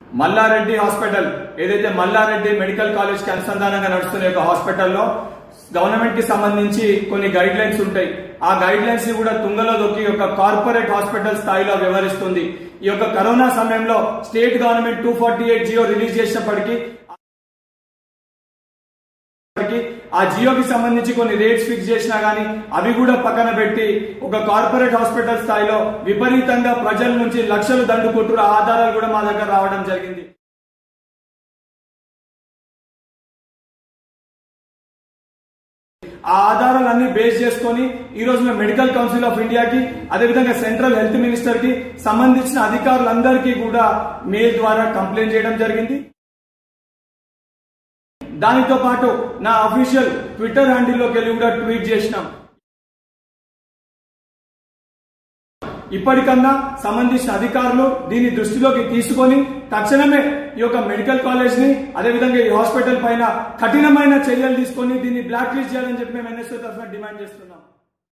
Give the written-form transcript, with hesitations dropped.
Mallareddy hospital ఏదైతే Mallareddy medical college కి అనుసంధానంగా నడుస్తున్న ఒక హాస్పిటల్లో గవర్నమెంట్ కి సంబంధించి కొన్ని గైడ్ లైన్స్ ఉంటాయి. ఆ గైడ్ లైన్స్ ని కూడా తుంగలో దొక్కి ఒక కార్పొరేట్ హాస్పిటల్ స్థాయిలో వ్యవహరిస్తుంది. ఈ యొక్క కరోనా సమయంలో స్టేట్ గవర్నమెంట్ 248 జియో రిలీజ్ చేసినప్పటికీ ఆ జియోకి సంబంధించి కొన్ని రేట్స్ ఫిక్స్ చేసినా గానీ అవి కూడా పక్కన పెట్టి ఒక కార్పొరేట్ హాస్పిటల్ స్థాయిలో విపరీతంగా ప్రజల నుంచి లక్షలు దండుకుంటున్న ఆధారాలు కూడా మా దగ్గర రావడం జరిగింది. ఆ ఆధారాలన్నీ బేస్ చేసుకుని ఈ రోజు మేము మెడికల్ కౌన్సిల్ ఆఫ్ ఇండియాకి అదేవిధంగా సెంట్రల్ హెల్త్ మినిస్టర్ కి సంబంధించిన అధికారులందరికీ కూడా మెయిల్ ద్వారా కంప్లైంట్ చేయడం జరిగింది. దానితో పాటు నా అఫీషియల్ ట్విట్టర్ హ్యాండిల్లోకి వెళ్ళి కూడా ట్వీట్ చేసినాం. ఇప్పటికన్నా సంబంధించిన అధికారులు దీన్ని దృష్టిలోకి తీసుకొని తక్షణమే ఈ యొక్క మెడికల్ కాలేజ్ ని అదేవిధంగా ఈ హాస్పిటల్ పైన కఠినమైన చర్యలు తీసుకొని దీన్ని బ్లాక్ లిస్ట్ చేయాలని చెప్పి మేము ఎన్ఎస్ఓ తరఫున డిమాండ్ చేస్తున్నాం.